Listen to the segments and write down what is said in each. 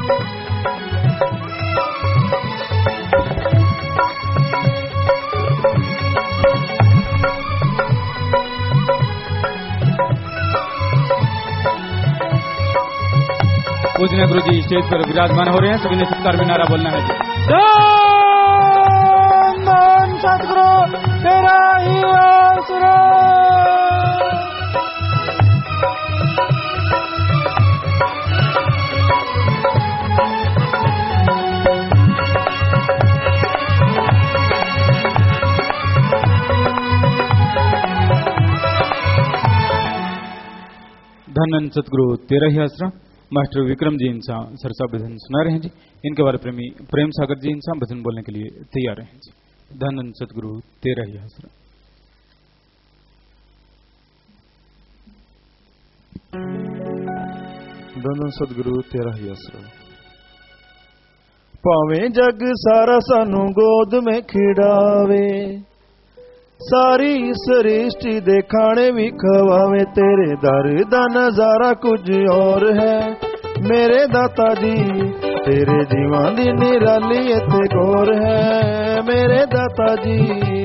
पूजनीय गुरु जी स्टेज पर विराजमान हो रहे हैं। सभी ने सत्कार में नारा बोलना है। धन सतगुरु तेरा ही आसरा। धन सतगुरु तेरा ही आसरा। मास्टर विक्रम जी इंसा सरसा भजन सुना रहे हैं जी। इनके बारे प्रेमी प्रेम सागर जी इंसा भजन बोलने के लिए तैयार हैं जी। धन सतगुरु तेरा ही आसरा। धन सतगुरु तेरा ही आसरा। भावें जग सारा सानू गोद में खिड़ावे, सारी सृष्टि दे खाने भी खवावे, तेरे दर दा नजारा कुछ और है मेरे दाता जी। तेरे जीवां दी निराली इत्थे गौर है मेरे दाता जी।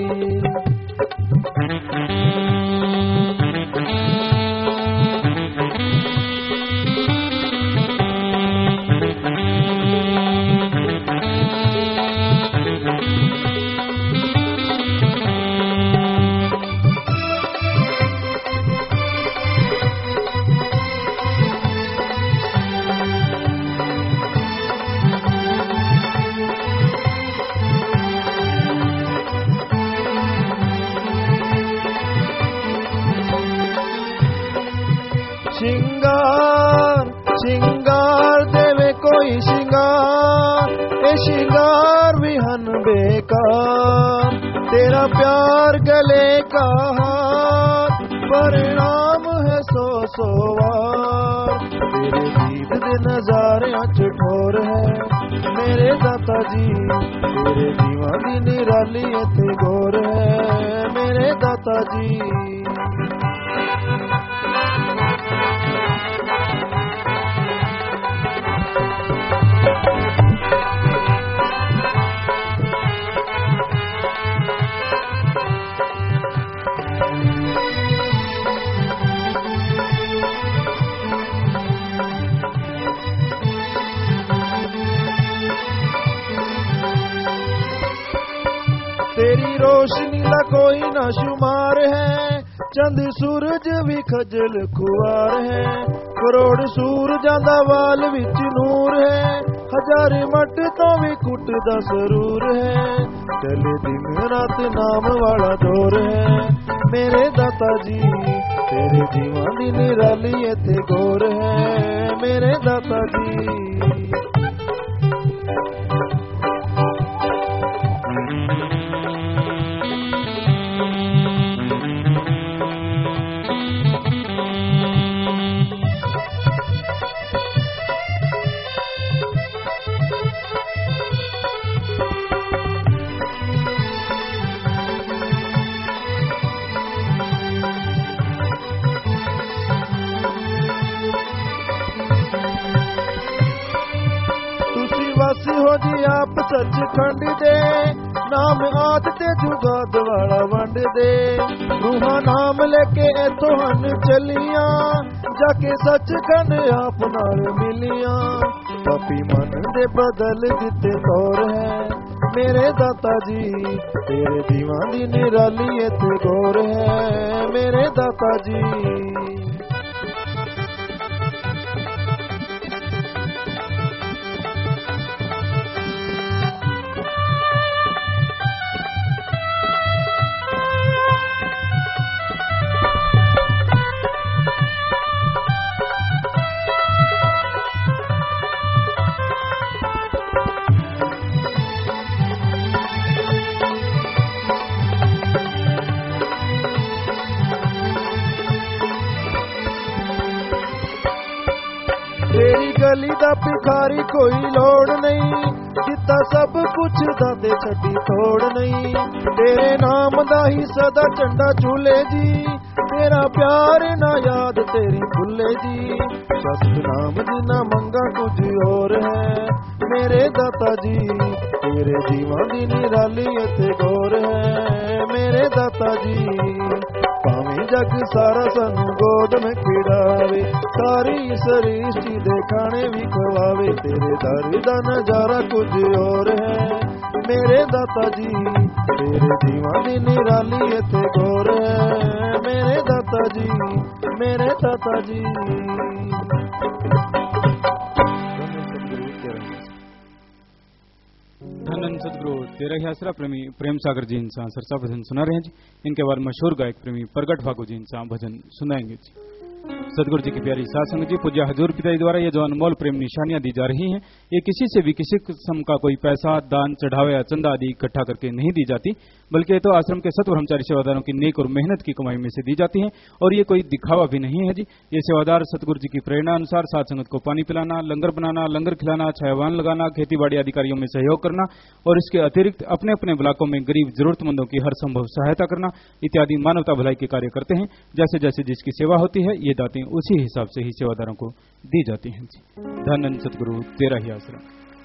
श्रृंगार श्रृंगार देवे कोई श्रृंगार, ए श्रृंगार विहन बेकार। तेरा प्यार गले का हार, परिणाम है सो सोवार। तेरे गीत दे नजारे ठोर है मेरे दाता जी। तेरे जीवां दी निराली इत्थे गौर है मेरे दाता जी। तेरी रोशनी दा कोई ना शुमार है, चंद सूरज भी खजल खुआर है। करोड़ सूरजां दा वाल विच नूर है, हजार मट तो भी कुटदा सरूर है। चले दिन रात नाम वाला दौर है मेरे दाता जी। तेरे जीवां दी निराली इत्थे गौर है मेरे दाता जी। वासी हो जी आप सचखंड दे, नाम आद ते जुगाद वाला वंड दे। रूहां नाम लेके इथों हन चलियां, जाके सचखंड आप नाल मिलियां। पापी मन दे बदल दिते तौर है मेरे दाता जी। तेरे जीवां दी निराली इत्थे गौर है मेरे दाता जी। वेली दा भिखारी कोई लोड़ नहीं, जिता सब कुछ दाते छड्डी तोड़ नहीं। तेरे नाम दा ही सदा झंडा झूले जी, तेरा प्यार ना याद तेरी भुले जी। सतनाम जी ना मंगा कुछ और है मेरे दाता जी, तेरे जीवां दी निराली इत्थे गौर है मेरे दाता जी। भावें जग सारा सानू गोद में खिड़ावे, सारी सृष्टि दे खाने भी खवावे, तेरे दर दा नजारा कुछ और है मेरे दाता जी। तेरे जीवां दी निराली इत्थे गौर है मेरे दाता जी, मेरे दाता जी। धन सदगुरु तेरा ही आसरा प्रेमी प्रेम सागर जी इंसान सरसा भजन सुना रहे हैं जी। इनके बाद मशहूर गायक प्रेमी प्रगट भागो जी इंसान भजन सुनाएंगे जी। सदगुरु जी की प्यारी साथ संगत जी, पूज्य हजूर पिताजी द्वारा ये जो अनमोल प्रेम निशानियां दी जा रही हैं, ये किसी से भी किसी किस्म का कोई पैसा दान चढ़ावा या चंदा आदि इकट्ठा करके नहीं दी जाती, बल्कि ये तो आश्रम के सत ब्रह्मचारी सेवादारों की नेक और मेहनत की कमाई में से दी जाती हैं। और ये कोई दिखावा भी नहीं है जी। ये सेवादार सतगुरु जी की प्रेरणा अनुसार साथ संगत को पानी पिलाना, लंगर बनाना, लंगर खिलाना, छायावान लगाना, खेती बाड़ी आदि कार्यों में सहयोग करना और इसके अतिरिक्त अपने अपने ब्लॉकों में गरीब जरूरतमंदों की हर संभव सहायता करना इत्यादि मानवता भलाई के कार्य करते हैं। जैसे जैसे जिसकी सेवा होती है, ये दातें उसी हिसाब से ही सेवादारों को दी जाती हैं जी। धन सतगुरु तेरा ही आसरा।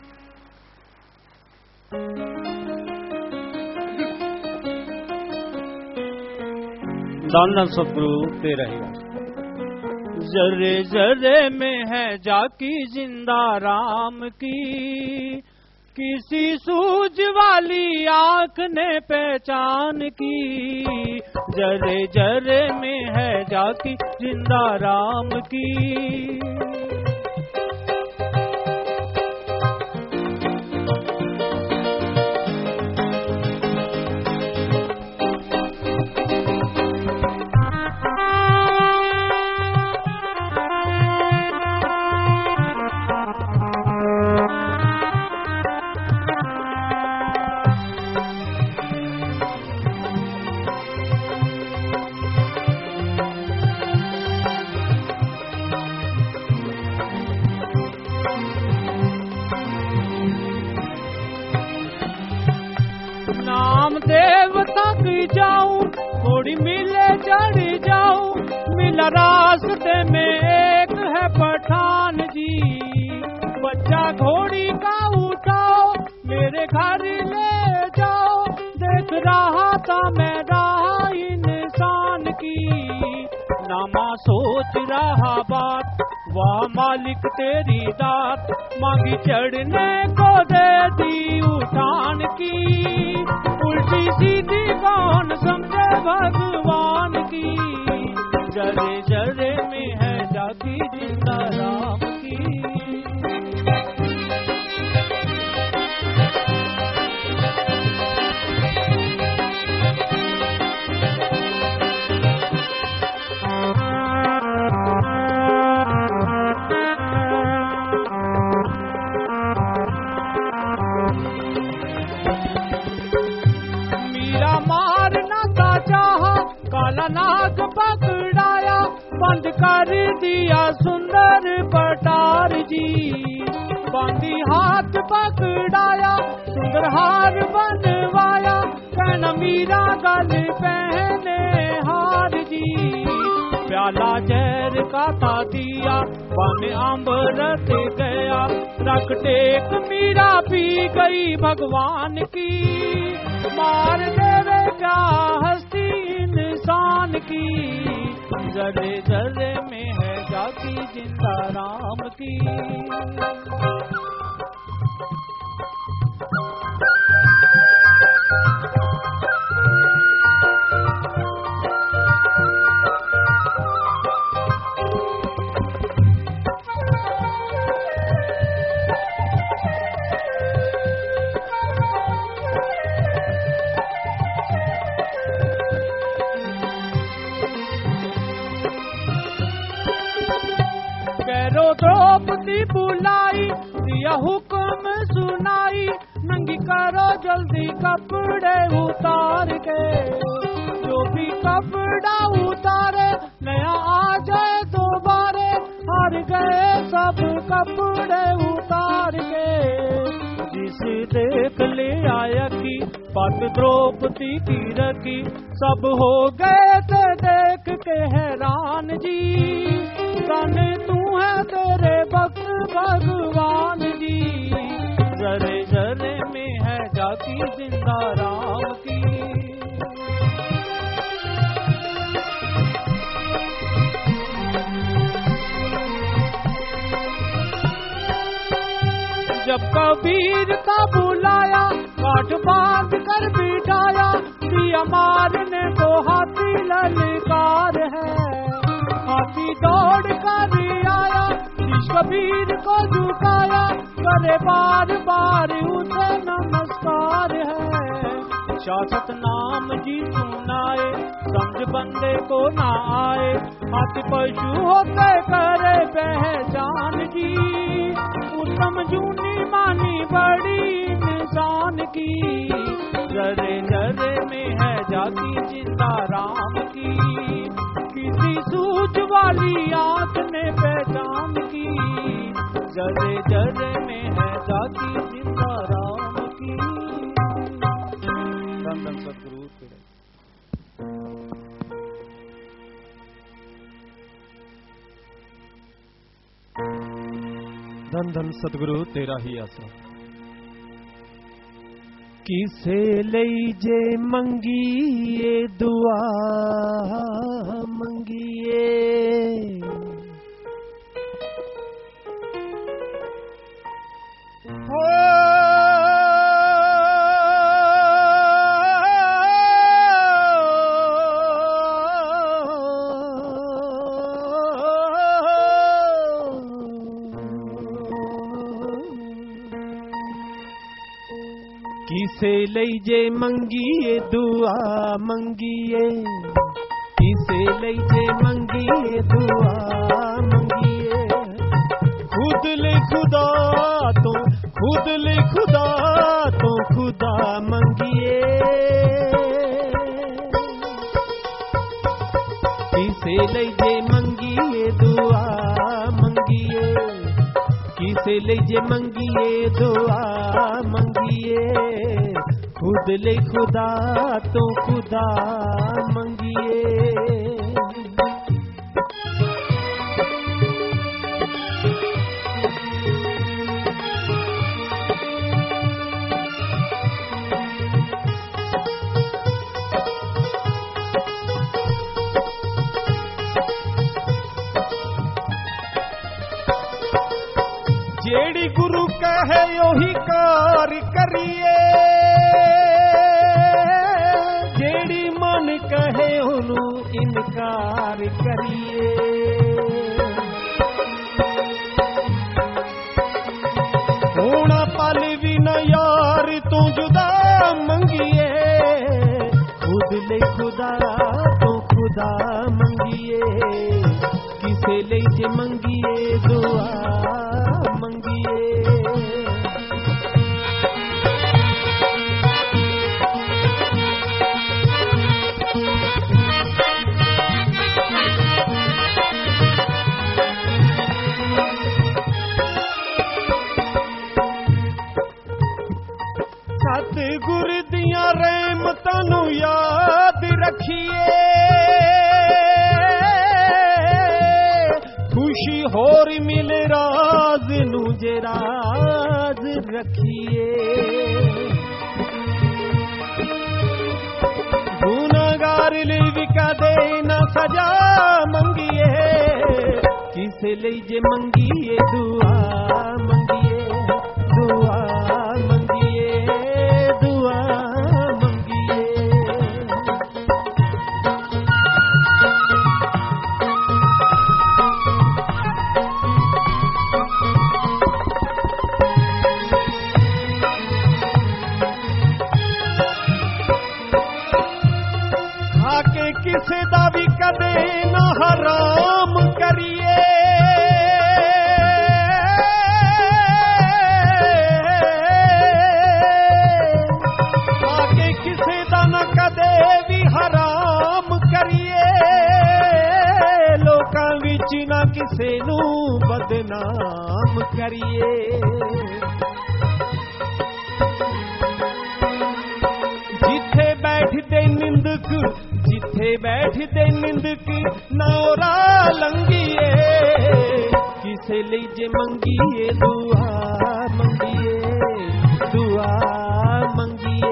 धन सतगुरु तेरा ही आसरा। जरे जरे में है जाकी जिंदा राम की, किसी सूझ वाली आंख ने पहचान की। जरे जरे में है जाकी जिंदा राम की। जाऊं थोड़ी मिले चढ़ जाऊं, मिला रास्ते में एक है पठान जी। बच्चा घोड़ी का उठाओ मेरे घर ले जाओ, देख रहा था मैं राह इंसान की। नामा सोच रहा बात वाह मालिक तेरी दात, मांगी चढ़ने को दे दी उठान की। उल्टी सीधी कौन समझे भगवान की। जरे जरे में है जाती जिंदा राम की। काला नाग पकड़ाया, बंद कर दिया सुंदर पटार जी। बांधी हाथ पकड़ाया, सुंदर हार बनवाया, कहना मीरा गल पहने हार जी। प्याला जहर का था दिया, बन अमृत गया, रख टेक मीरा पी गई भगवान की। मार देवे क्या हस्ती इंसान की। जरे जरे में है जाती जिंदा राम की। द्रौपदी बुलाई, दिया हुक्म सुनाई, नंगी करो जल्दी कपड़े उतार के। जो भी कपड़ा उतारे नया आ जाए दोबारे, हार गए सब कपड़े उतार के। जिस देख ले आया की पत द्रौपदी की रखी, सब हो गए थे देख के हैरान जी। धन तू है तेरे भक्त भगवान जी, जरे जरे में है जाती जिंदा राम की। जब कबीर का बुलाया काठ बांध कर बिठाया, दिया मारने को हाथी ललकार है। हाथी दौड़ कर आया, शीश कबीर को झुकाया, करे बार बार उसे नमस्कार है। शासत नाम जी सुनाए, समझ बंदे को ना आए, हाथी पशु होते करे पहचान जी। उत्तम जूनी मानी बड़ी इंसान की, जरे जरे में है जाती जिंदा राम की। किसी सूझ वाली आंख ने पहचान की, जरे जरे में है जाती जिंदा राम की। धन धन सतगुरु तेरा, धन धन सतगुरु तेरा ही आसरा। किसे लईजे मंगिए दुआ मंगिए, हो किसे लईजे मंगिए दुआ मंगिए, किसे लईजे मंगिए दुआ मंगिए। खुद ले खुदा तो खुद ले खुदा तो खुदा मंगिए। किसे लईजे मंगिए दुआ मंगिए, किसे लईजे मंगिए दुआ मंगिए। खुद ले खुदा तो खुदा मंगिए। जेड़ी गुरु कहे ओही कार करिए, जेड़ी मन कहे ओनू इनकार करिए। होना पल भी न यार तू जुदा मंगिए। खुद ले खुदा तो खुदा मंगिए। किसे लईजे मंगिए दुआ मंगिए। सतगुर दियां रहमतां नू याद रखिए। खुशी होर मिले राज नू जे राज रखिए। गुनाहगार ले भी कदे न सजा मंगिए। किसे लईजे मंगिए दुआ मंगिए, दुआ मंगिए, दुआ मंगिए। खाके किसे दा भी कदे न हराम करिए। करिए। जिथे बैठते निंदक, जिथे बैठते निंदक नौरा लंगिए, किसे लीजे मंगिए दुआ मंगिए, दुआ मंगिए।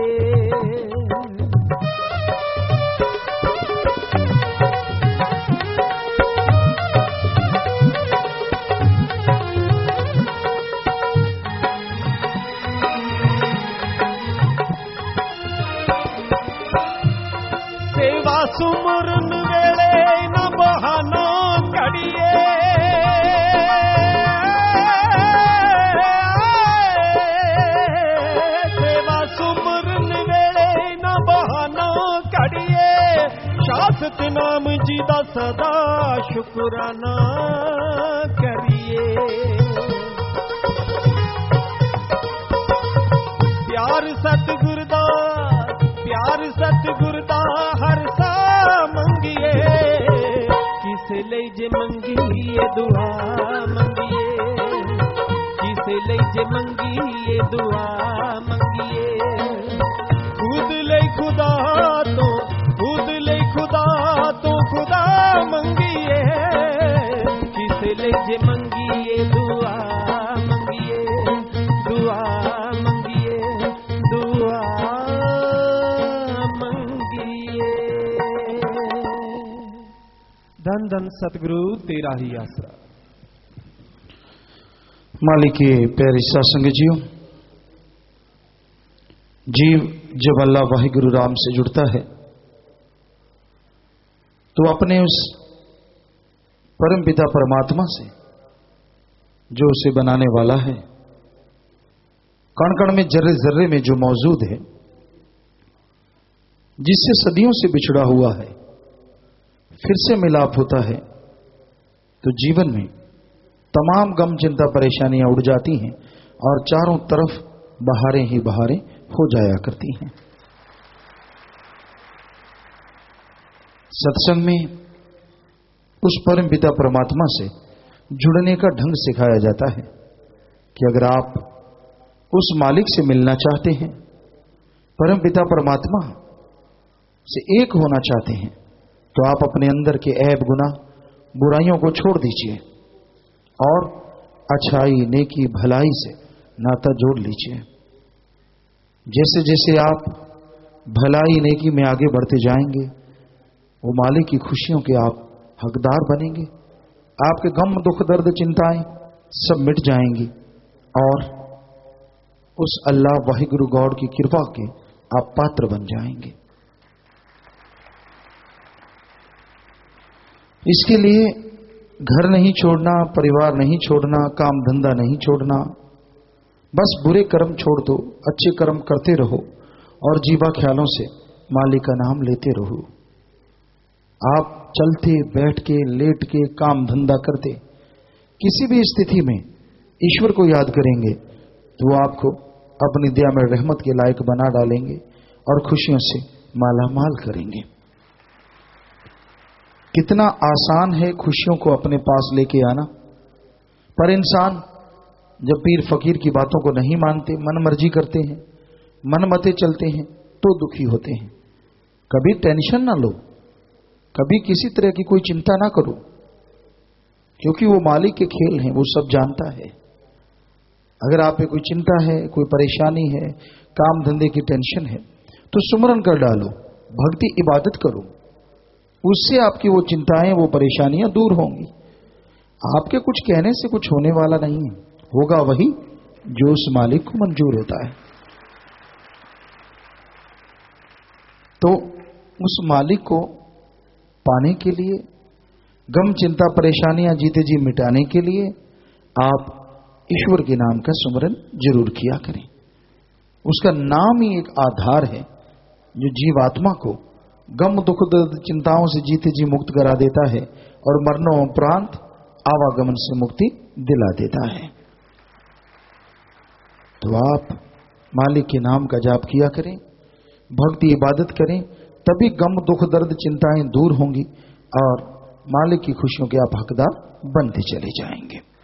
सेवा सुमरन वेले न बहाना करिए, सेवा सुमरन वेले न बहाना करिए, शासत नाम जी दा सदा शुकराना करिए। प्यार सतगुर दा, प्यार सतगुर दा हर सा मंगिए, किसे ले जे मंगिए दुआ मंगिए, किसे ले जे मंगिए दुआ मंगिए। खुद ले खुदा तो, खुद ले खुदा तो खुदा मंगिए, किसे ले जे मंगिए दुआ मंगिए, दुआ मंगिए, दुआ मंगिए। धन धन सतगुरु तेरा ही आसरा। मालिक के प्यारे सत्संग जियो, जीव जब अल्लाह वाहिगुरु राम से जुड़ता है तो अपने उस परम पिता परमात्मा से, जो उसे बनाने वाला है, कण कण में जर्रे जर्रे में जो मौजूद है, जिससे सदियों से बिछड़ा हुआ है, फिर से मिलाप होता है तो जीवन में तमाम गम चिंता परेशानियां उड़ जाती हैं और चारों तरफ बहारें ही बहारें हो जाया करती हैं। सत्संग में उस परम पिता परमात्मा से जुड़ने का ढंग सिखाया जाता है कि अगर आप उस मालिक से मिलना चाहते हैं, परम पिता परमात्मा से एक होना चाहते हैं, तो आप अपने अंदर के ऐब गुनाह बुराइयों को छोड़ दीजिए और अच्छाई नेकी भलाई से नाता जोड़ लीजिए। जैसे जैसे आप भलाई नेकी में आगे बढ़ते जाएंगे, वो मालिक की खुशियों के आप हकदार बनेंगे। आपके गम दुख दर्द चिंताएं सब मिट जाएंगी और उस अल्लाह वाहिगुरु गॉड की कृपा के आप पात्र बन जाएंगे। इसके लिए घर नहीं छोड़ना, परिवार नहीं छोड़ना, काम धंधा नहीं छोड़ना, बस बुरे कर्म छोड़ दो, अच्छे कर्म करते रहो और जीवा ख्यालों से मालिक का नाम लेते रहो। आप चलते बैठ के लेट के काम धंधा करते किसी भी स्थिति में ईश्वर को याद करेंगे तो वो आपको अपनी दया में रहमत के लायक बना डालेंगे और खुशियों से मालामाल करेंगे। कितना आसान है खुशियों को अपने पास लेके आना, पर इंसान जब पीर फकीर की बातों को नहीं मानते, मन मर्जी करते हैं, मन मते चलते हैं तो दुखी होते हैं। कभी टेंशन ना लो, कभी किसी तरह की कोई चिंता ना करो, क्योंकि वो मालिक के खेल हैं, वो सब जानता है। अगर आप पे कोई चिंता है, कोई परेशानी है, काम धंधे की टेंशन है, तो सुमरन कर डालो, भक्ति इबादत करो, उससे आपकी वो चिंताएं वो परेशानियां दूर होंगी। आपके कुछ कहने से कुछ होने वाला नहीं है, होगा वही जो उस मालिक को मंजूर होता है। तो उस मालिक को पाने के लिए, गम चिंता परेशानियां जीते जी मिटाने के लिए आप ईश्वर के नाम का सुमरन जरूर किया करें। उसका नाम ही एक आधार है जो जीवात्मा को गम दुख दर्द चिंताओं से जीते जी मुक्त करा देता है और मरणोपरांत आवागमन से मुक्ति दिला देता है। तो आप मालिक के नाम का जाप किया करें, भक्ति इबादत करें, तभी गम दुख दर्द चिंताएं दूर होंगी और मालिक की खुशियों के आप हकदार बनते चले जाएंगे।